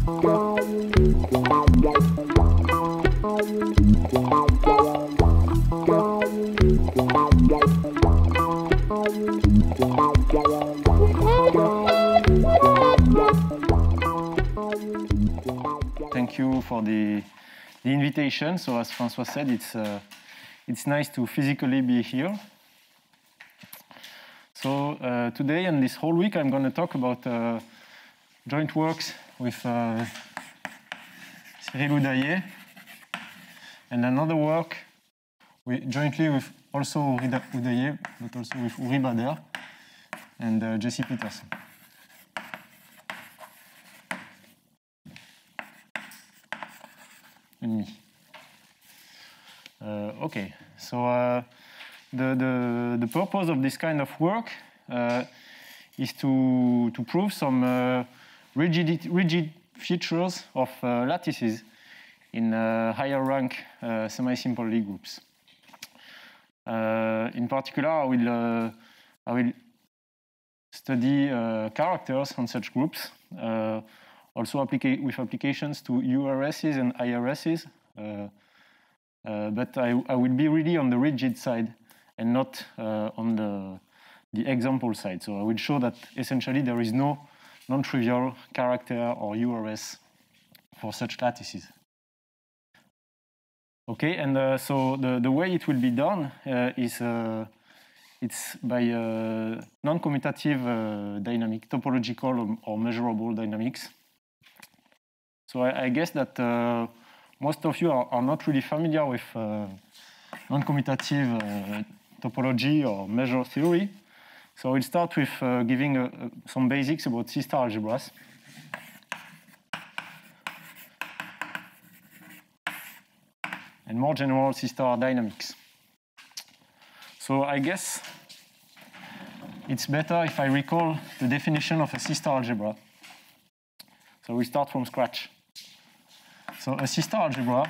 Thank you for the invitation. So as François said, it's nice to physically be here. So today and this whole week, I'm going to talk about joint works with Cyril Oudaillé, and another work jointly with also Oudaillé, but also with Uri Bader and Jesse Peterson. And me. Okay, so the purpose of this kind of work is to prove some rigid features of lattices in higher rank semi-simple Lie groups. In particular, I will study characters on such groups, also with applications to URSs and IRSs, but I will be really on the rigid side and not on the example side. So I will show that essentially there is no non-trivial character or URS for such lattices. Okay, and so the way it will be done is it's by non-commutative dynamic, topological or measurable dynamics. So I guess that most of you are not really familiar with non-commutative topology or measure theory. So we'll start with giving some basics about C-star algebras. And more general C-star dynamics. So I guess it's better if I recall the definition of a C-star algebra. So we start from scratch. So a C-star algebra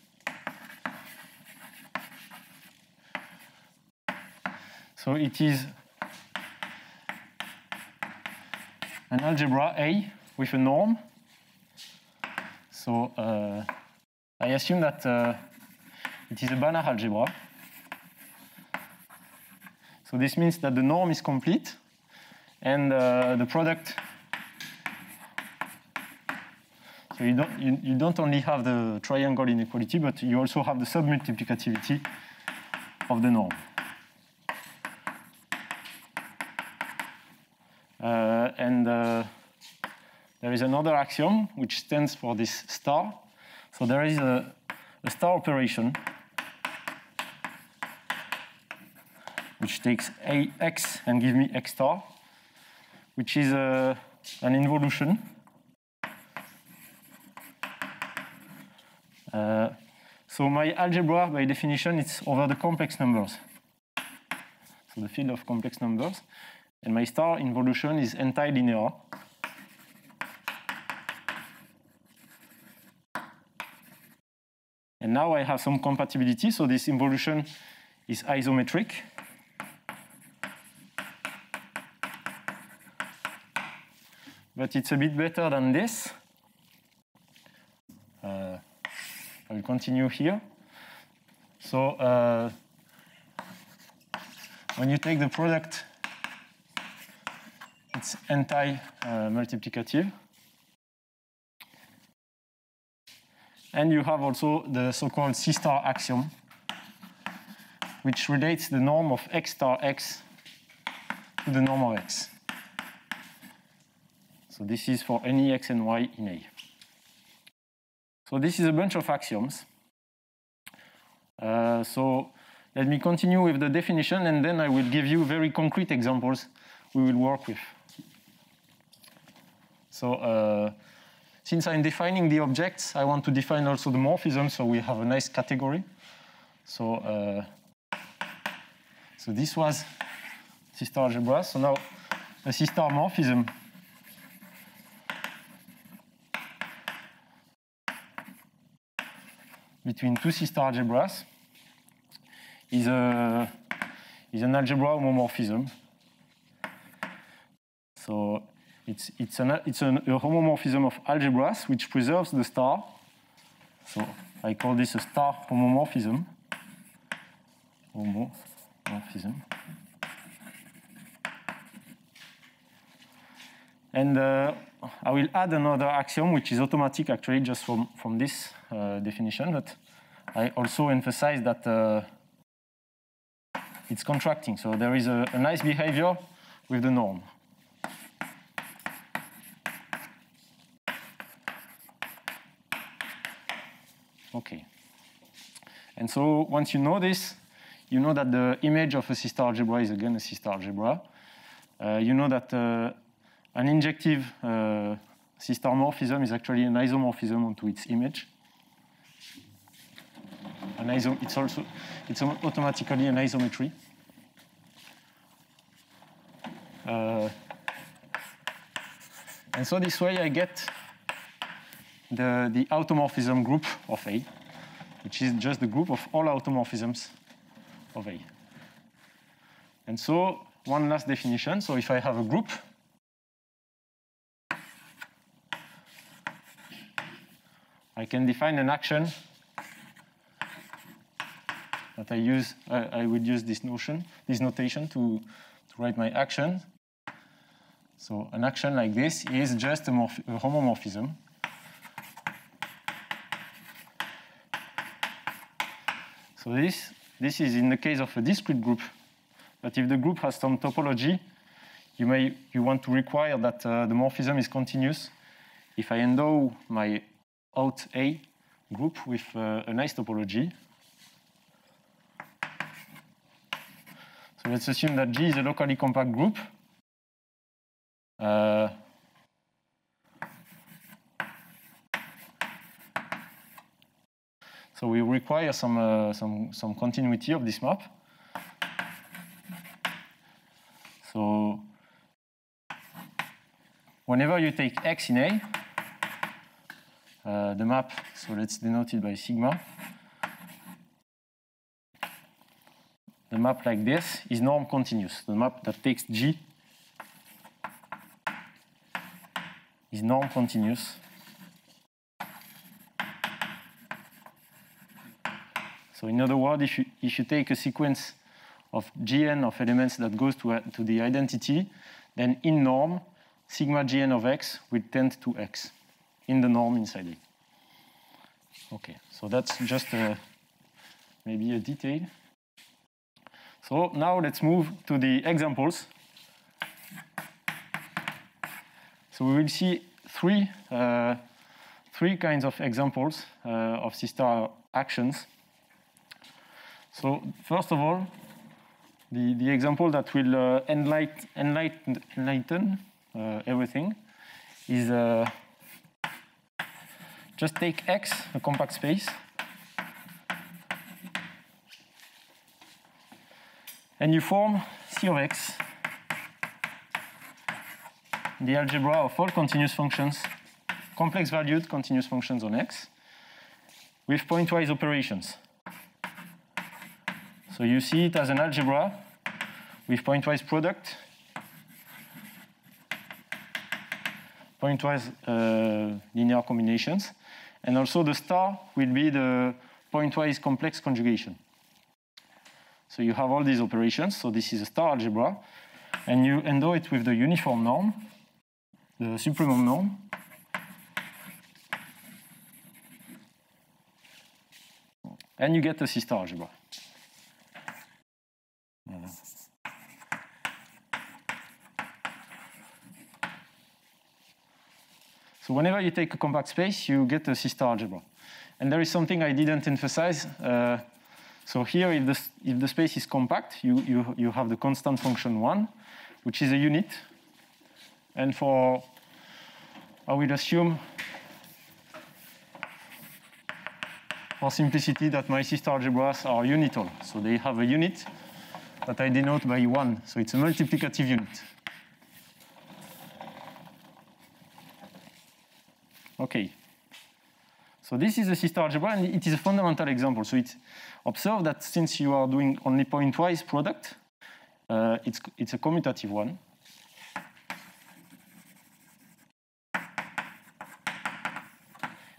so it is an algebra A with a norm. So I assume that it is a Banach algebra. So this means that the norm is complete and the product. So you don't only have the triangle inequality, but you also have the submultiplicativity of the norm. And there is another axiom which stands for this star. So there is a star operation which takes x and gives me x star, which is an involution. So my algebra, by definition, it's over the complex numbers. So the field of complex numbers. And my star involution is anti-linear. And now I have some compatibility. So this involution is isometric. But it's a bit better than this. I will continue here. So when you take the product, it's anti-multiplicative. And you have also the so-called C-star axiom, which relates the norm of x star x to the norm of x. So this is for any x and y in A. So this is a bunch of axioms. So let me continue with the definition, and then I will give you very concrete examples we will work with. So since I'm defining the objects, I want to define also the morphism, so we have a nice category. So this was C-star algebra. So now a C-star morphism between two C-star algebras is an algebra homomorphism. So It's a homomorphism of algebras which preserves the star. So I call this a star homomorphism. And I will add another axiom, which is automatic actually just from this definition, but I also emphasize that it's contracting. So there is a nice behavior with the norm. Okay. And so once you know this, you know that the image of a C-star algebra is again a C-star algebra. You know that an injective C-star morphism is actually an isomorphism onto its image. It's automatically an isometry. And so this way I get the automorphism group of A, which is just the group of all automorphisms of A. And so one last definition. So if I have a group, I can define an action that I would use this notation to write my action. So an action like this is just a homomorphism. So this is in the case of a discrete group. But if the group has some topology, you want to require that the morphism is continuous. If I endow my out A group with a nice topology, so let's assume that G is a locally compact group. So we require some continuity of this map. So whenever you take X in A, the map, so let's denote it by sigma. The map like this is norm continuous. The map that takes G is norm continuous. So in other words, if you take a sequence of Gn of elements that goes to the identity, then in norm, sigma Gn of X will tend to X in the norm inside it. Okay, so that's just maybe a detail. So now let's move to the examples. So we will see three kinds of examples of C-star actions. So first of all, the example that will enlighten everything is just take X, a compact space, and you form C of X, the algebra of all continuous functions, complex valued continuous functions on X, with pointwise operations. So you see it as an algebra with pointwise product, pointwise linear combinations, and also the star will be the pointwise complex conjugation. So you have all these operations. So this is a star algebra, and you endow it with the uniform norm, the supremum norm. And you get a C-star algebra. So whenever you take a compact space, you get a C-star algebra. And there is something I didn't emphasize. So here, if the space is compact, you have the constant function 1, which is a unit. And I will assume, for simplicity, that my C-star algebras are unital. So they have a unit that I denote by 1. So it's a multiplicative unit. Okay. So this is a C-star algebra, and it is a fundamental example. So observe that since you are doing only pointwise product, it's a commutative one.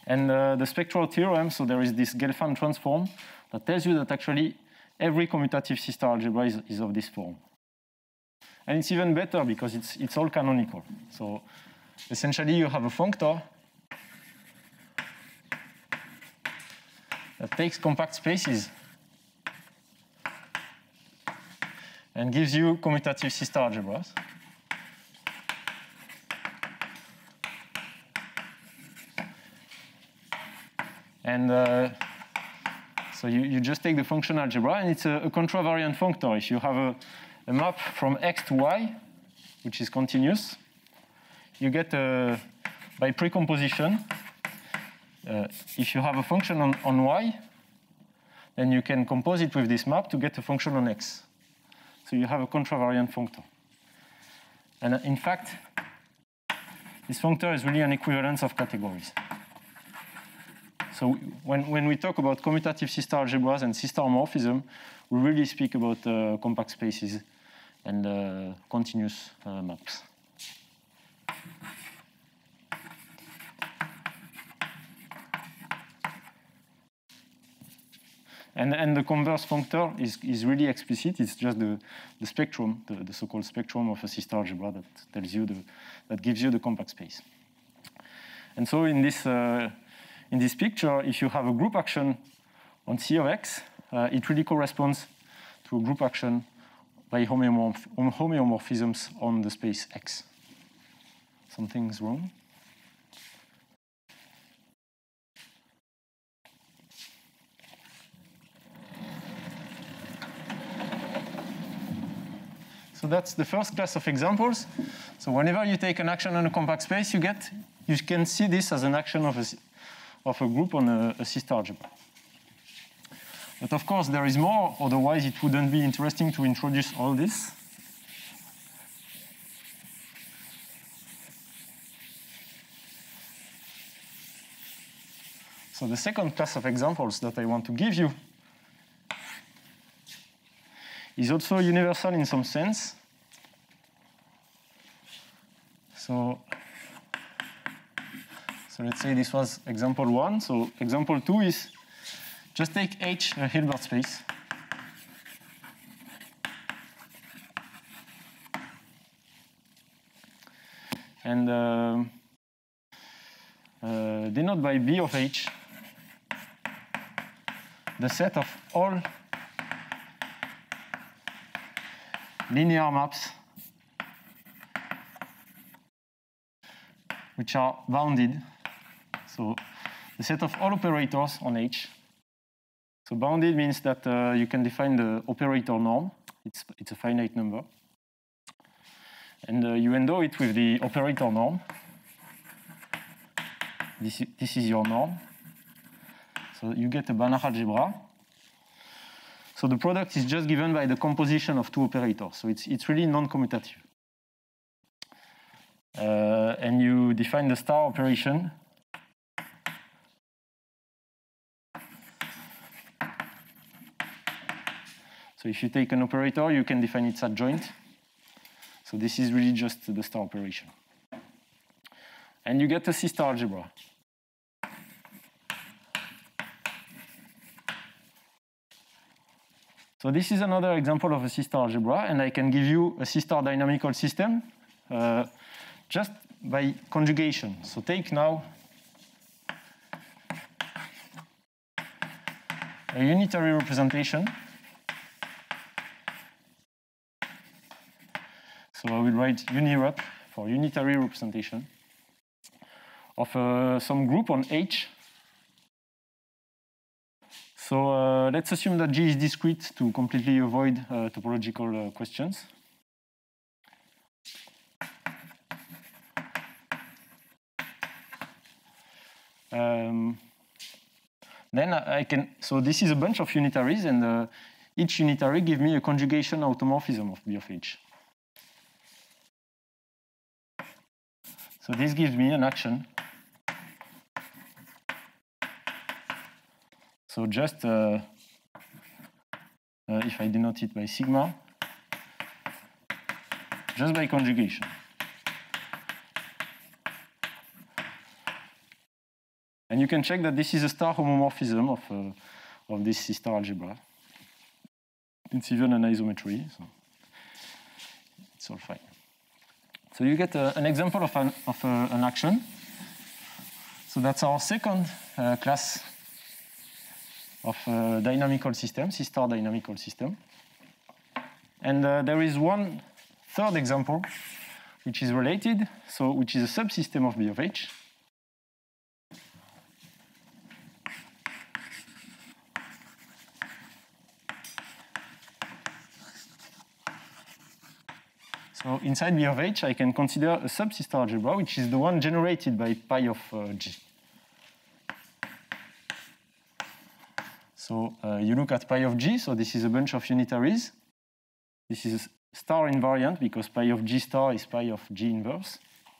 And the spectral theorem, so there is this Gelfand transform that tells you that actually every commutative C-star algebra is of this form. And it's even better because it's all canonical. So essentially you have a functor that takes compact spaces and gives you commutative C-star algebras. And so you just take the function algebra, and it's a contravariant functor. If you have a map from X to Y, which is continuous, you get, by precomposition, if you have a function on Y, then you can compose it with this map to get a function on X. So you have a contravariant functor. And in fact, this functor is really an equivalence of categories. So when we talk about commutative C-star algebras and C-star morphism, we really speak about compact spaces and continuous maps. And the converse functor is really explicit. It's just the spectrum, the so-called spectrum of a C-star algebra that tells you that gives you the compact space. And so in this picture, if you have a group action on C of X, it really corresponds to a group action by homeomorphisms on the space X. Something's wrong. So that's the first class of examples. So whenever you take an action on a compact space, you can see this as an action of a group on a C-star algebra. But of course, there is more, otherwise it wouldn't be interesting to introduce all this. So the second class of examples that I want to give you is also universal in some sense. So let's say this was example 1. So example 2 is just take H a Hilbert space. And denote by B of H the set of all linear maps which are bounded. So the set of all operators on H. So bounded means that you can define the operator norm. It's a finite number. And you endow it with the operator norm. This is your norm. So you get a Banach algebra. So the product is just given by the composition of two operators. So it's really non-commutative. And you define the star operation. So if you take an operator, you can define its adjoint. So this is really just the star operation. And you get a C-star algebra. So this is another example of a C-star algebra, and I can give you a C-star dynamical system just by conjugation. So take now a unitary representation. So I will write unirep for unitary representation of some group on H. So let's assume that G is discrete to completely avoid topological questions. Then I can, so this is a bunch of unitaries, and each unitary gives me a conjugation automorphism of B of H. So this gives me an action. So just if I denote it by sigma, just by conjugation. And you can check that this is a star homomorphism of this C-star algebra. It's even an isometry, so it's all fine. So you get an example of an action. So that's our second class of dynamical system, C-star dynamical system. And there is one third example which is related, so which is a subsystem of B of H. So inside B of H, I can consider a subsystem algebra, which is the one generated by pi of G. So you look at pi of G, so this is a bunch of unitaries. This is star invariant because pi of G star is pi of G inverse.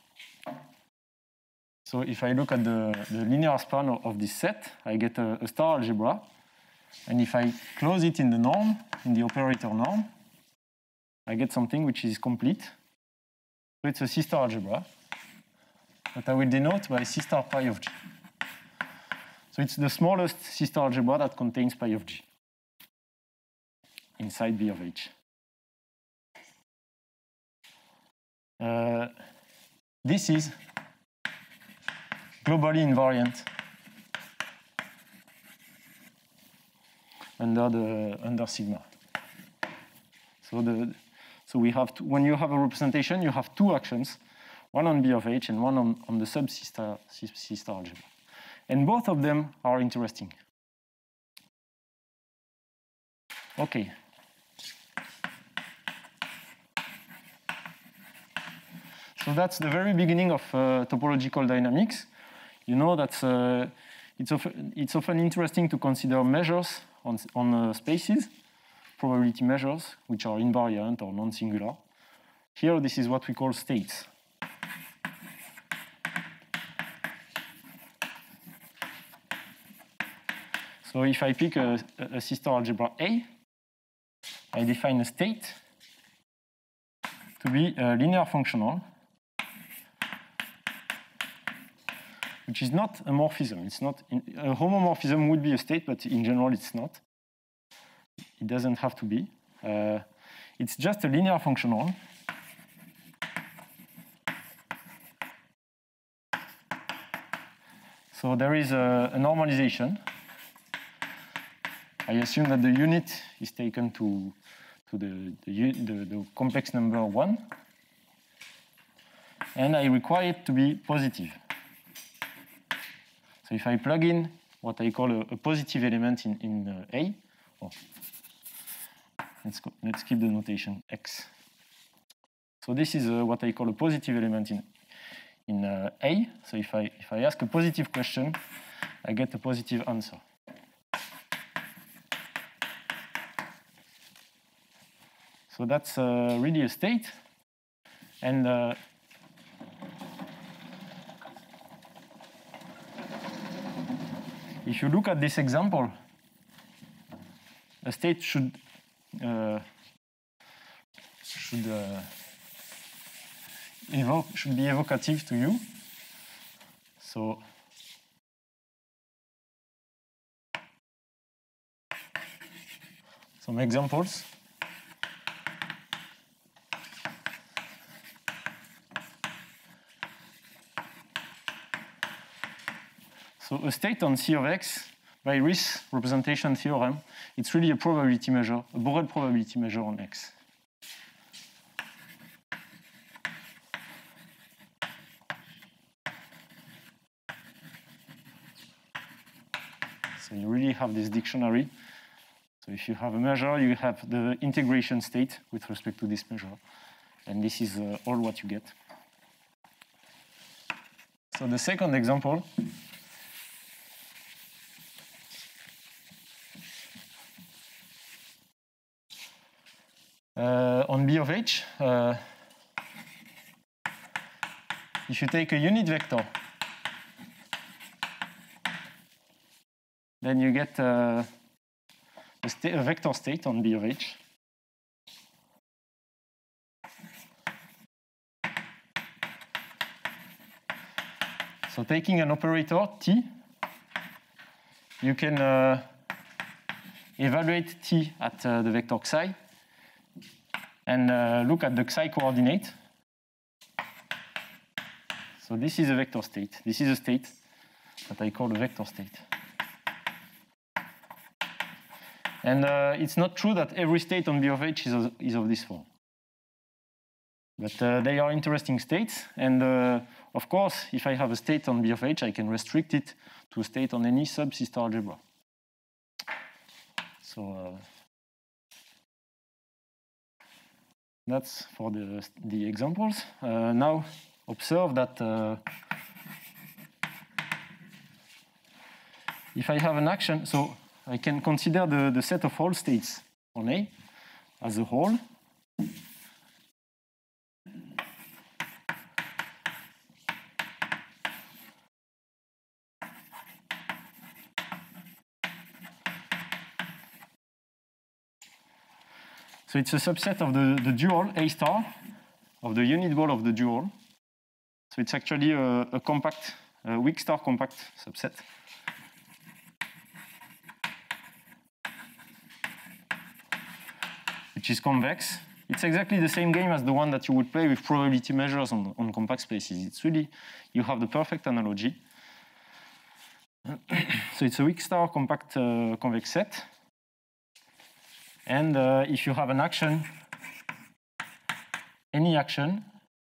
So if I look at the linear span of this set, I get a star algebra. And if I close it in the norm, in the operator norm, I get something which is complete. So it's a C-star algebra that I will denote by C star pi of G. So it's the smallest C-star algebra that contains pi of G inside B of H. This is globally invariant under sigma. So we have when you have a representation, you have two actions, one on B of H and one on the sub C-star algebra. And both of them are interesting. Okay. So that's the very beginning of topological dynamics. You know that it's often interesting to consider measures on spaces, probability measures, which are invariant or non-singular. Here, this is what we call states. So if I pick a C-star algebra A, I define a state to be linear functional, which is not a morphism. It's not a homomorphism would be a state, but in general it's not. It doesn't have to be. It's just a linear functional. So there is a normalization. I assume that the unit is taken to the complex number 1. And I require it to be positive. So if I plug in what I call a positive element in A, oh, let's keep the notation X. So this is what I call a positive element in A. So if I ask a positive question, I get a positive answer. So that's really a state. And if you look at this example, a state should be evocative to you. So some examples. So a state on C of X by Riesz representation theorem, it's really a probability measure, a Borel probability measure on X. So you really have this dictionary. So if you have a measure, you have the integration state with respect to this measure. And this is all what you get. So the second example, on B of H, if you take a unit vector, then you get a vector state on B of H. So taking an operator T, you can evaluate t at the vector xi and look at the xi coordinate. So this is a vector state. This is a state that I call a vector state. And it's not true that every state on B of h is of this form. But they are interesting states. And of course, if I have a state on B of h, I can restrict it to a state on any sub-C* algebra. So that's for the examples. Now, observe that if I have an action, so I can consider the set of all states on A as a whole. So it's a subset of the dual A star, of the unit ball of the dual. So it's actually a compact, a weak star compact subset. Which is convex. It's exactly the same game as the one that you would play with probability measures on compact spaces. It's really, you have the perfect analogy. So it's a weak star compact convex set. And if you have an action, any action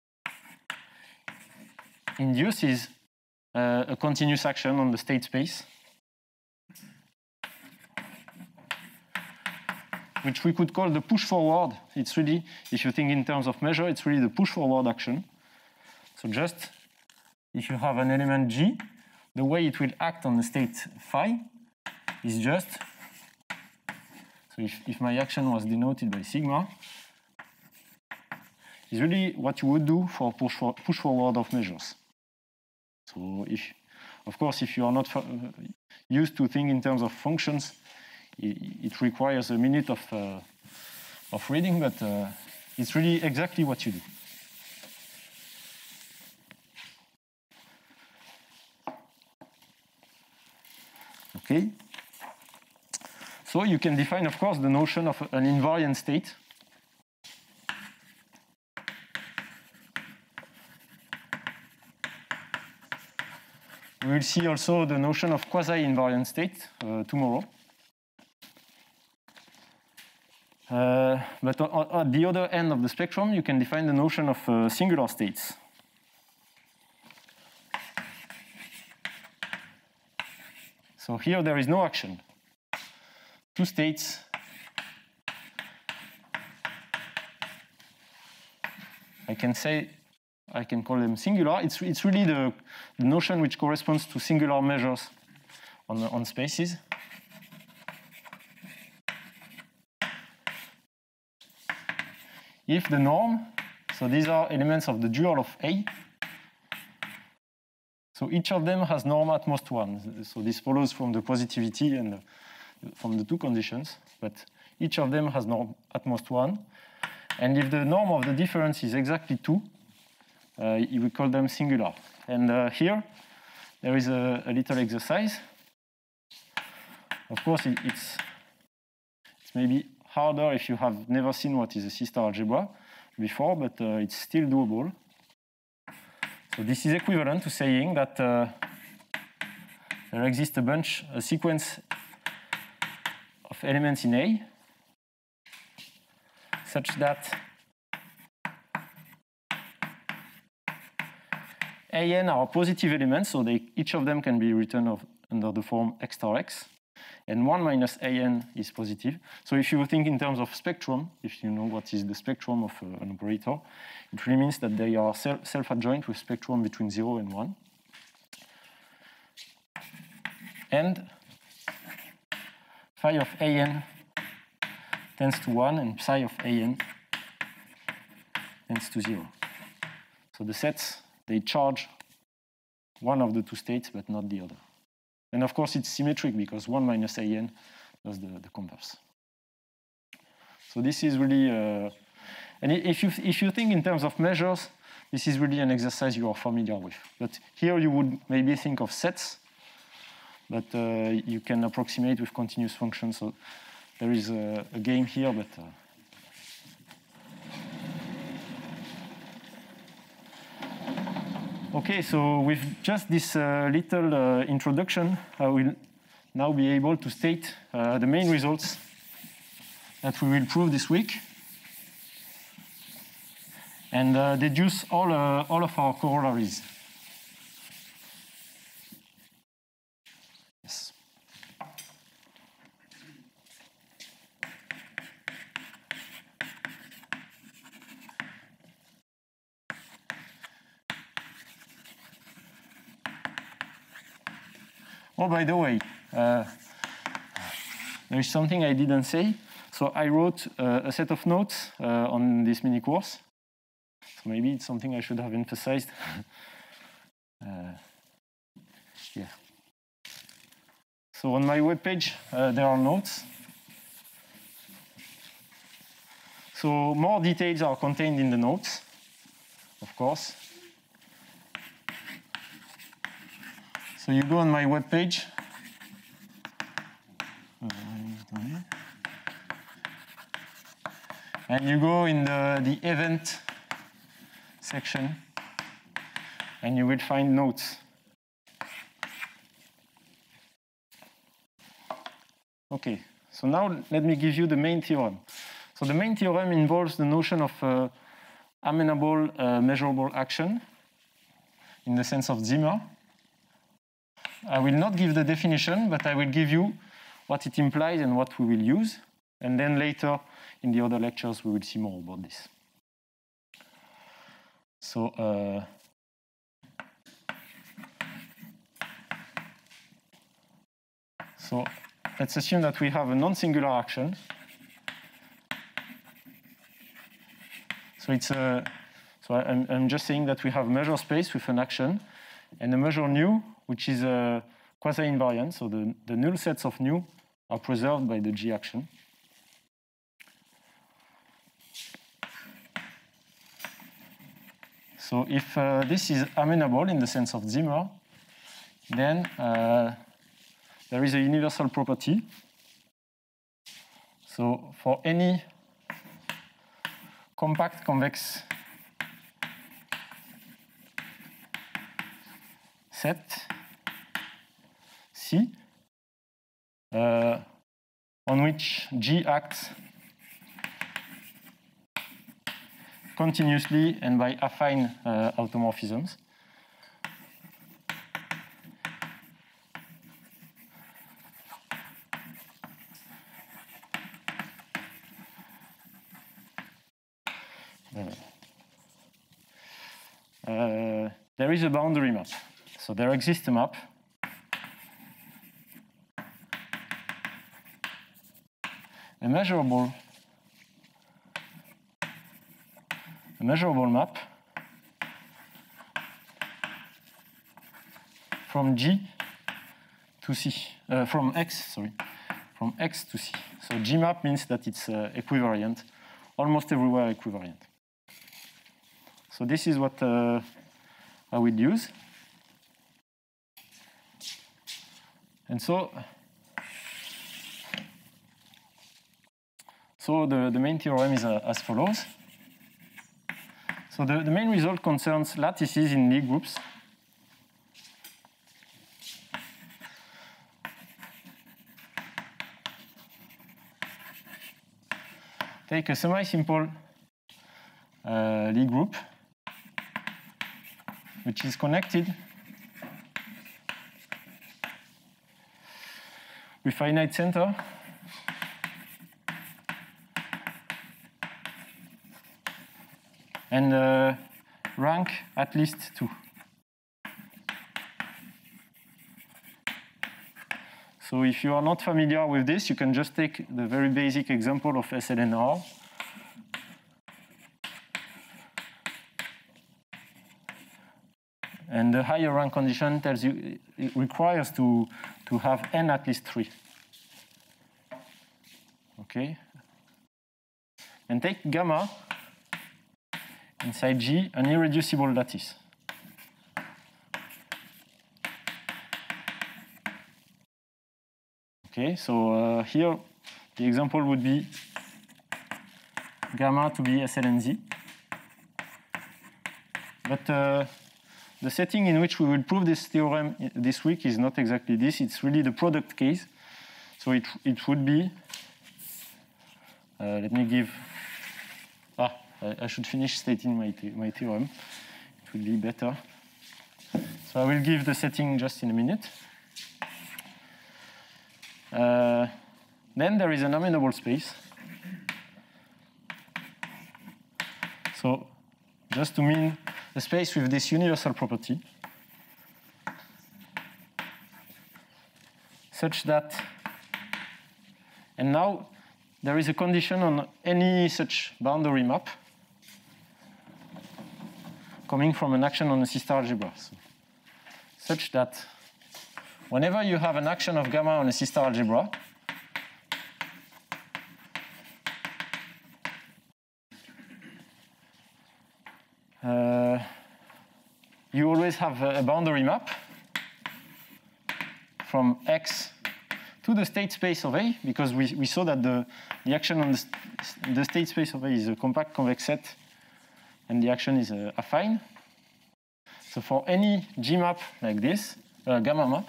induces a continuous action on the state space, which we could call the push forward. It's really, if you think in terms of measure, it's really the push forward action. So just if you have an element G, the way it will act on the state phi is just, so if my action was denoted by sigma, is really what you would do for push forward of measures. So if, of course, if you are not used to think in terms of functions, it requires a minute of reading, but it's really exactly what you do. Okay. So you can define, of course, the notion of an invariant state. We will see also the notion of quasi-invariant state tomorrow. But at the other end of the spectrum, you can define the notion of singular states. So here there is no action. Two states I can call them singular. It's really the notion which corresponds to singular measures on spaces. If the norm, so these are elements of the dual of A, so each of them has norm at most one. So this follows from the positivity and from the two conditions, but each of them has norm at most one. And if the norm of the difference is exactly 2, we call them singular. And here, there is a little exercise. Of course, it's maybe harder if you have never seen what is a C* algebra before, but it's still doable. So this is equivalent to saying that there exists a sequence of elements in A, such that AN are positive elements, so each of them can be written under the form x star x, and 1 minus AN is positive. So if you think in terms of spectrum, if you know what is the spectrum of an operator, it really means that they are self-adjoint with spectrum between 0 and 1. And phi of AN tends to 1, and psi of AN tends to 0. So the sets, they charge one of the two states, but not the other. And of course, it's symmetric because 1 minus AN does the converse. So this is really, and if you think in terms of measures, this is really an exercise you are familiar with. But here you would maybe think of sets. but you can approximate with continuous functions. So there is a game here, but okay, so with just this little introduction, I will now be able to state the main results that we will prove this week, and deduce all of our corollaries. Yes. Oh, by the way, there is something I didn't say. So I wrote a set of notes on this mini course. So maybe it's something I should have emphasized. Yeah. So on my webpage, there are notes. So more details are contained in the notes, of course. So you go on my webpage. And you go in the event section, and you will find notes. Okay, so now let me give you the main theorem. So the main theorem involves the notion of amenable measurable action in the sense of Zimmer. I will not give the definition, but I will give you what it implies and what we will use. And then later, in the other lectures, we will see more about this. So, let's assume that we have a non-singular action. So it's a, so I'm just saying that we have a measure space with an action and a measure nu, which is a quasi-invariant. So the null sets of nu are preserved by the G action. So if this is amenable in the sense of Zimmer, then there is a universal property. So for any compact convex set C, on which G acts continuously and by affine automorphisms. There is a boundary map. So there exists a map. A measurable map from G to C, from X to C. So G map means that it's equivariant, almost everywhere equivariant. So this is what I will use. And so the main theorem is as follows. So the main result concerns lattices in Lie groups. Take a semi-simple Lie group, which is connected with finite center and rank at least 2. So if you are not familiar with this, you can just take the very basic example of SLNR. And the higher rank condition tells you it requires to have n at least 3. Okay? And take gamma inside G, an irreducible lattice. Okay, so here the example would be gamma to be SLNZ. But the setting in which we will prove this theorem this week is not exactly this. It's really the product case. So it would be, let me give, I should finish stating my theorem. It would be better. So I will give the setting just in a minute. Then there is an amenable space. So just to mean a space with this universal property such that, and now there is a condition on any such boundary map coming from an action on a C-star algebra. So, such that whenever you have an action of gamma on a C-star algebra, you always have a boundary map from X to the state space of A, because we saw that the action on the state space of A is a compact convex set, and the action is affine. So for any G map like this, gamma map,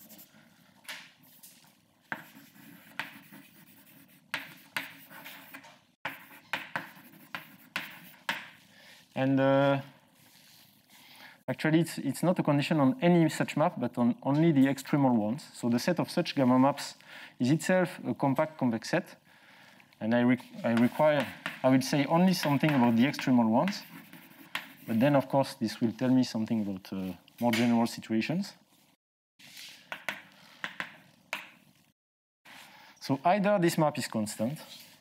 and actually it's not a condition on any such map, but on only the extremal ones. So the set of such gamma maps is itself a compact convex set, and I would say only something about the extremal ones. But then, of course, this will tell me something about more general situations. So either this map is constant,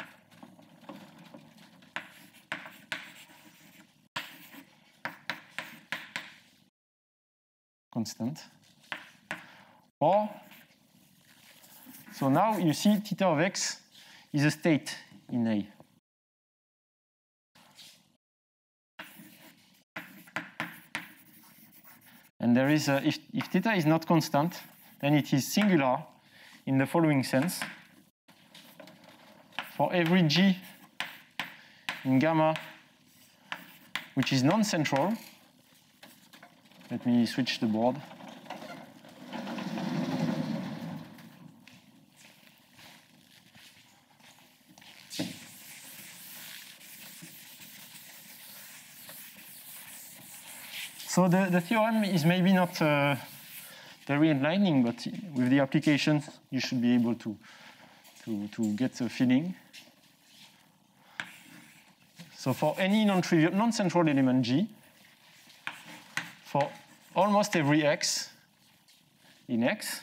or, so now you see theta of X is a state in A. And there is, if theta is not constant, then it is singular in the following sense. For every G in gamma which is non-central, let me switch the board. So the theorem is maybe not very enlightening, but with the applications, you should be able to get a feeling. So for any non-central element G, for almost every X in X,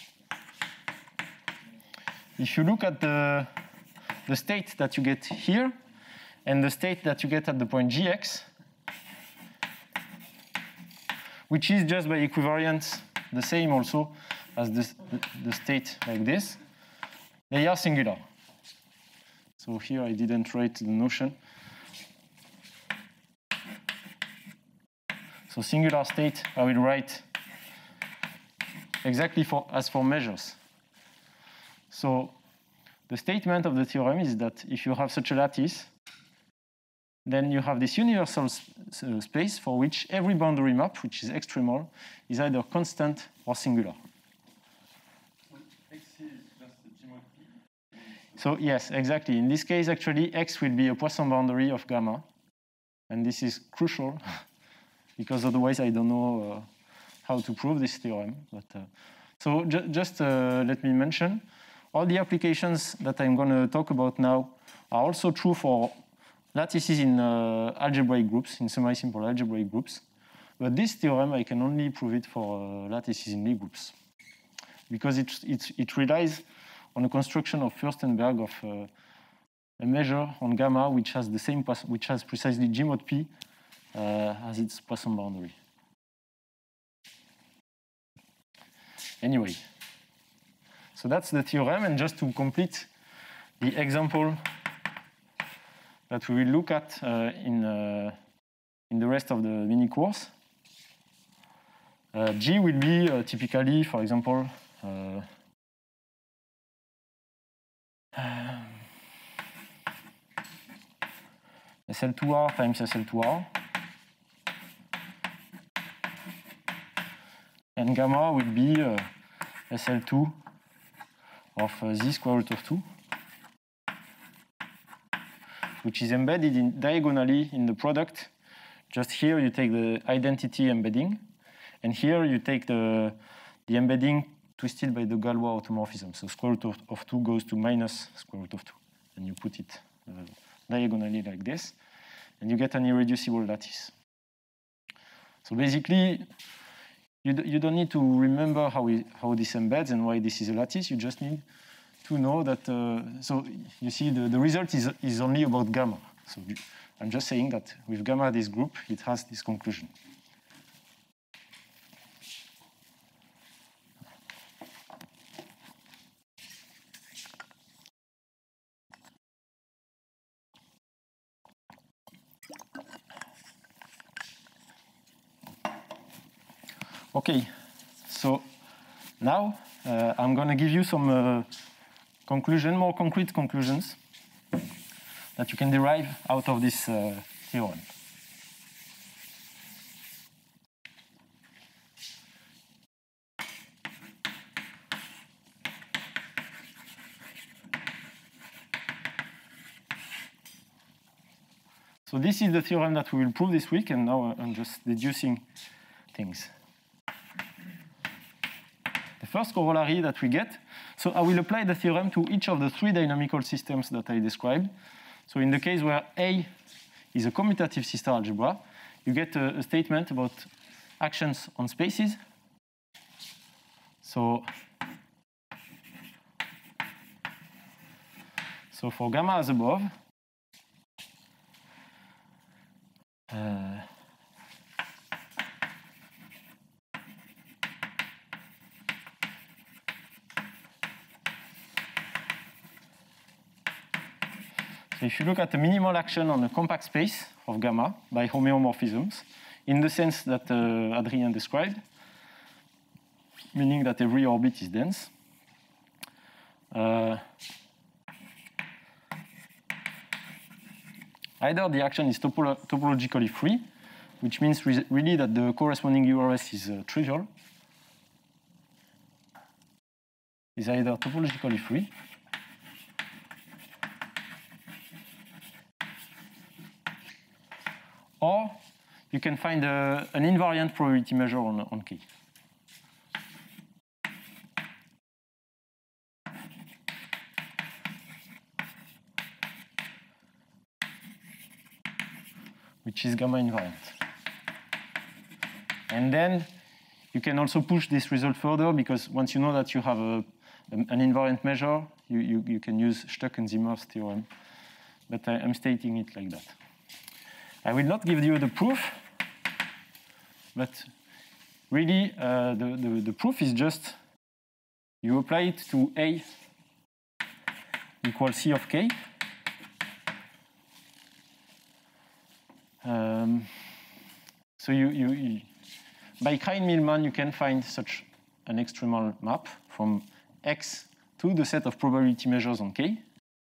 if you look at the state that you get here and the state that you get at the point Gx, which is just by equivariance the same also as the state like this, they are singular. So here I didn't write the notion. So singular state, I will write exactly as for measures. So the statement of the theorem is that if you have such a lattice, then you have this universal space for which every boundary map, which is extremal, is either constant or singular. So X is just a G mod P? So yes, exactly. In this case, actually, X will be a Poisson boundary of gamma. And this is crucial, because otherwise I don't know how to prove this theorem. But so just let me mention, all the applications that I'm going to talk about now are also true for lattices in algebraic groups, in semi-simple algebraic groups. But this theorem, I can only prove it for lattices in Lie groups, because it relies on a construction of Furstenberg of a measure on gamma which has the same, which has precisely G mod P as its Poisson boundary. Anyway, so that's the theorem, and just to complete the example that we will look at in the rest of the mini course. G will be typically, for example, SL2R times SL2R. And gamma will be SL2 of z square root of 2, which is embedded diagonally in the product. Just here you take the identity embedding, and here you take the embedding twisted by the Galois automorphism. So square root of 2 goes to minus square root of 2. And you put it diagonally like this, and you get an irreducible lattice. So basically, you don't need to remember how this embeds and why this is a lattice. You just need to know that, so you see the result is only about gamma. So I'm just saying that with gamma, this group, it has this conclusion. Okay, so now I'm going to give you some more concrete conclusions that you can derive out of this theorem. So this is the theorem that we will prove this week, and now I'm just deducing things. The first corollary that we get, so I will apply the theorem to each of the three dynamical systems that I described. So in the case where A is a commutative sister algebra, you get a statement about actions on spaces. So for gamma as above, so if you look at the minimal action on a compact space of gamma by homeomorphisms, in the sense that Adrien described, meaning that every orbit is dense, either the action is topologically free, which means really that the corresponding URS is trivial, is either topologically free, or you can find an invariant probability measure on K. Which is gamma invariant. And then you can also push this result further, because once you know that you have an invariant measure, you can use Stuck and Zimmer's theorem. But I'm stating it like that. I will not give you the proof, but really the proof is just you apply it to A equals C of K. So by Krein-Milman, you can find such an extremal map from X to the set of probability measures on K.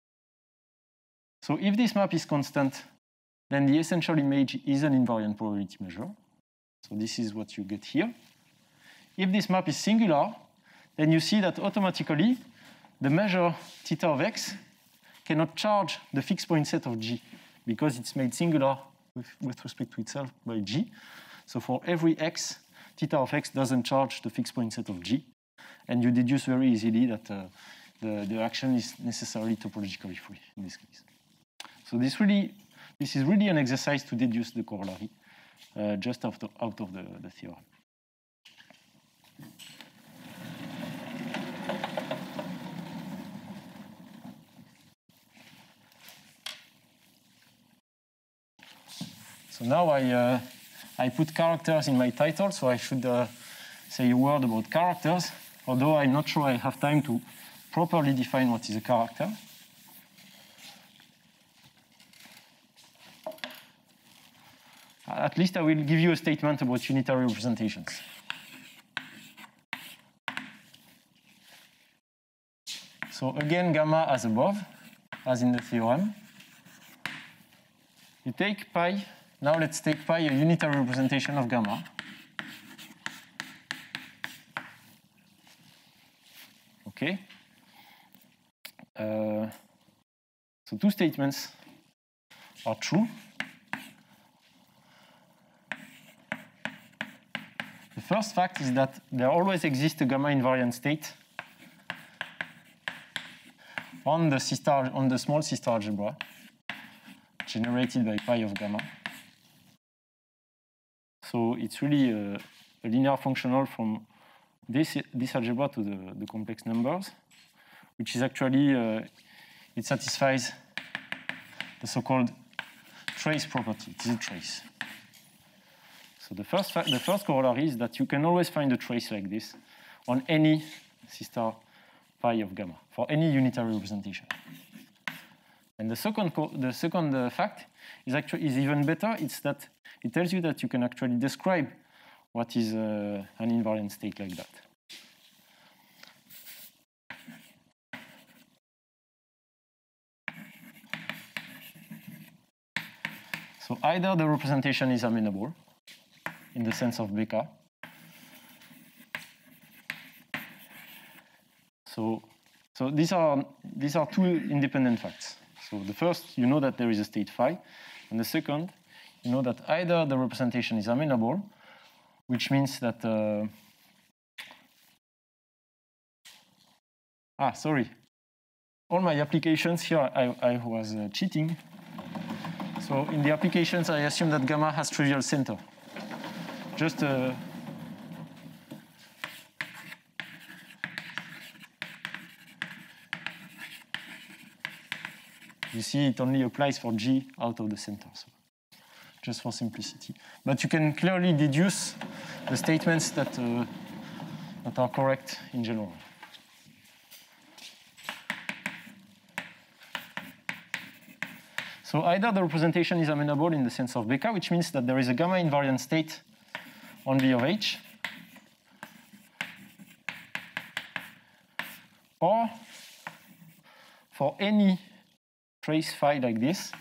So if this map is constant, then the essential image is an invariant probability measure. So this is what you get here. If this map is singular, then you see that automatically the measure theta of X cannot charge the fixed point set of G, because it's made singular with respect to itself by G. So for every X, theta of X doesn't charge the fixed point set of G. And you deduce very easily that the action is necessarily topologically free in this case. So this is really an exercise to deduce the corollary just out of the theorem. So now I put characters in my title, so I should say a word about characters, although I'm not sure I have time to properly define what is a character. At least I will give you a statement about unitary representations. So again, gamma as above, as in the theorem. You take pi. Now let's take pi, a unitary representation of gamma. Okay. So two statements are true. The first fact is that there always exists a gamma invariant state on the small C-star algebra generated by pi of gamma. So it's really a linear functional from this algebra to the complex numbers, which is actually, it satisfies the so-called trace property. It is a trace. So the first corollary is that you can always find a trace like this on any C-star pi of gamma for any unitary representation. And the second fact is even better. It's that it tells you that you can actually describe what is an invariant state like that. So either the representation is amenable in the sense of Becker. So these are two independent facts. So the first, you know that there is a state phi, and the second, you know that either the representation is amenable, which means that sorry. All my applications here, I was cheating. So in the applications, I assume that gamma has trivial center. Just you see, it only applies for G out of the center, so just for simplicity. But you can clearly deduce the statements that are correct in general. So either the representation is amenable in the sense of Becker, which means that there is a gamma invariant state on V of H, or for any trace phi like this,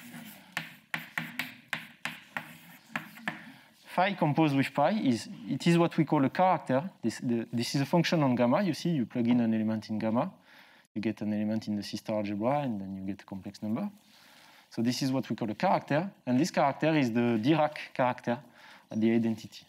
phi composed with pi is what we call a character. This is a function on gamma. You see, you plug in an element in gamma, you get an element in the C-star algebra, and then you get a complex number. So this is what we call a character, and this character is the Dirac character at the identity.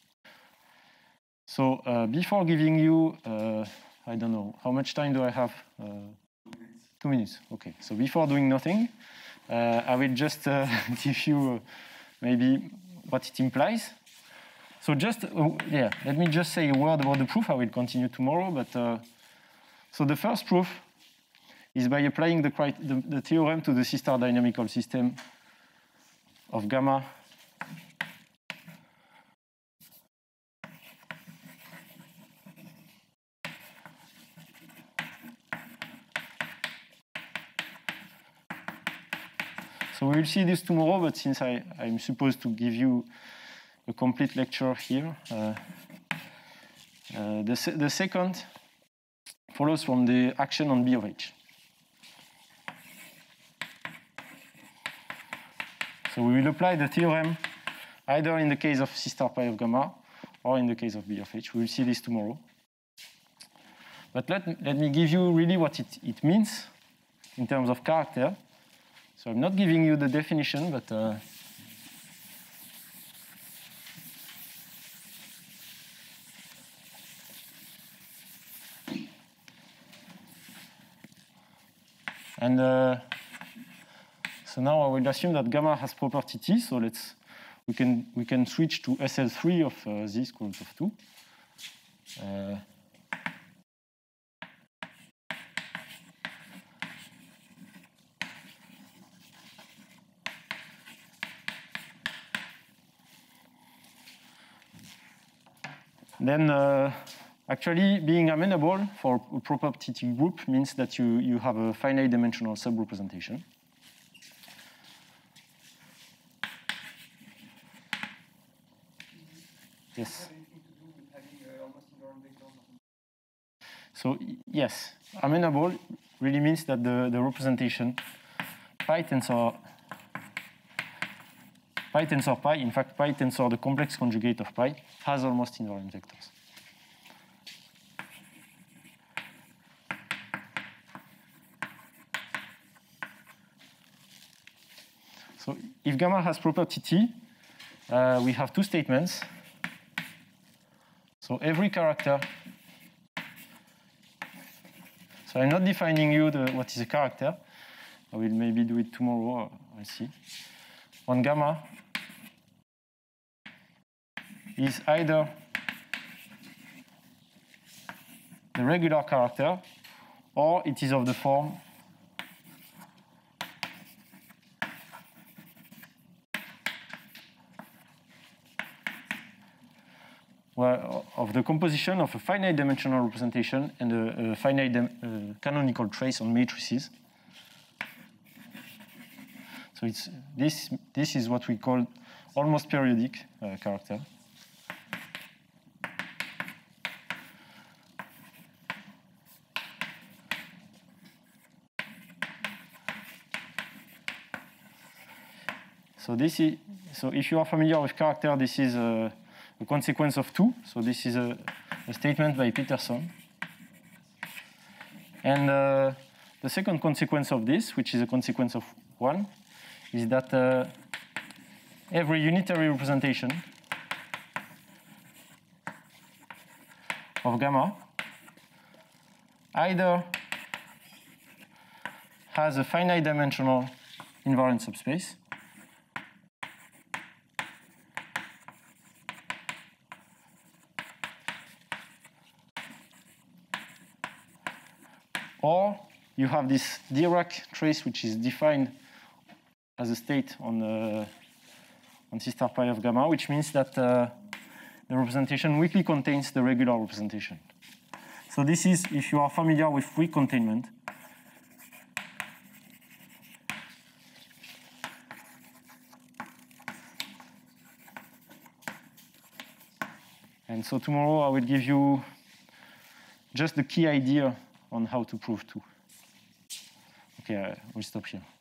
So before giving you, I don't know, how much time do I have? 2 minutes. Okay. So before doing nothing, I will just give you maybe what it implies. So just, let me just say a word about the proof. I will continue tomorrow. But so the first proof is by applying the theorem to the C-star dynamical system of gamma So we will see this tomorrow, but since I'm supposed to give you a complete lecture here, the second follows from the action on B of H. So we will apply the theorem either in the case of C-star pi of gamma or in the case of B of H. We will see this tomorrow. But let me give you really what it means in terms of character. So I'm not giving you the definition, but so now I will assume that gamma has property T. So we can switch to SL3 of z square root of 2. Then actually being amenable for a property T group means that you have a finite dimensional subrepresentation. Yes. So yes, amenable really means that the representation pi tensor pi, in fact, pi tensor the complex conjugate of pi, has almost invariant vectors. So if gamma has property T, we have two statements. So every character, so I'm not defining you what is a character. I will maybe do it tomorrow, I'll see. On gamma is either the regular character or it is of the form of the composition of a finite dimensional representation and a finite canonical trace on matrices. So it's, this is what we call almost periodic character. So this is, so if you are familiar with character, this is a consequence of 2. So this is a statement by Peterson. And the second consequence of this, which is a consequence of 1, is that every unitary representation of gamma either has a finite dimensional invariant subspace or you have this Dirac trace which is defined as a state on C star pi of gamma, which means that the representation weakly contains the regular representation. So this is, if you are familiar with weak containment, and so tomorrow I will give you just the key idea on how to prove 2. Okay, we'll stop here.